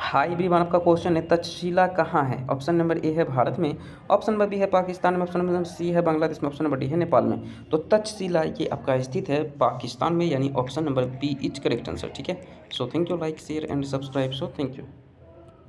High everyone, आपका question है तक्षशिला कहाँ है। ऑप्शन नंबर ए है भारत में, ऑप्शन नंबर बी है पाकिस्तान में, ऑप्शन नंबर सी है बांग्लादेश में, ऑप्शन नंबर डी है नेपाल में। तो तक्षशिला ये आपका स्थित है पाकिस्तान में, यानी option number B is correct answer. ठीक है, so thank you, like share and subscribe, so thank you.